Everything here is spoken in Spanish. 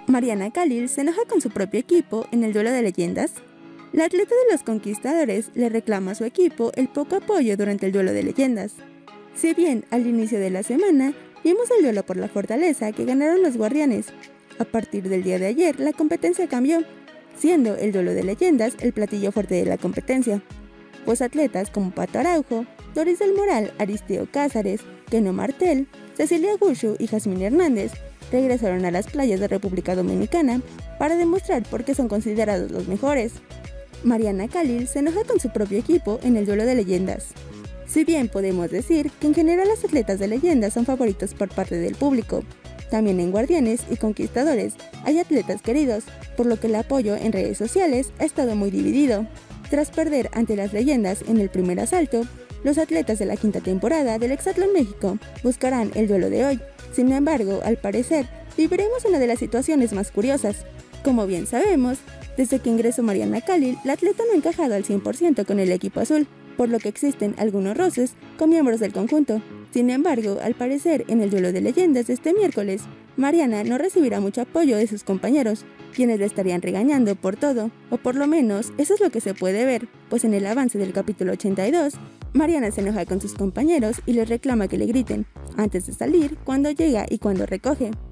Mariana Khalil se enoja con su propio equipo en el duelo de leyendas. La atleta de los Conquistadores le reclama a su equipo el poco apoyo durante el duelo de leyendas. Si bien al inicio de la semana vimos el duelo por la fortaleza que ganaron los Guardianes, a partir del día de ayer la competencia cambió, siendo el duelo de leyendas el platillo fuerte de la competencia, pues atletas como Pato Araujo, Doris del Moral, Aristeo Cázares, Keno Martel, Cecilia Gushu y Jazmín Hernández regresaron a las playas de República Dominicana para demostrar por qué son considerados los mejores. Mariana Khalil se enoja con su propio equipo en el duelo de leyendas. Si bien podemos decir que en general los atletas de leyendas son favoritos por parte del público, también en Guardianes y Conquistadores hay atletas queridos, por lo que el apoyo en redes sociales ha estado muy dividido. Tras perder ante las leyendas en el primer asalto, los atletas de la quinta temporada del Hexatlón México buscarán el duelo de hoy. Sin embargo, al parecer, viviremos una de las situaciones más curiosas. Como bien sabemos, desde que ingresó Mariana Khalil, la atleta no ha encajado al 100% con el equipo azul, por lo que existen algunos roces con miembros del conjunto. Sin embargo, al parecer, en el duelo de leyendas de este miércoles, Mariana no recibirá mucho apoyo de sus compañeros, quienes le estarían regañando por todo, o por lo menos eso es lo que se puede ver, pues en el avance del capítulo 82, Mariana se enoja con sus compañeros y les reclama que le griten, antes de salir, cuando llega y cuando recoge.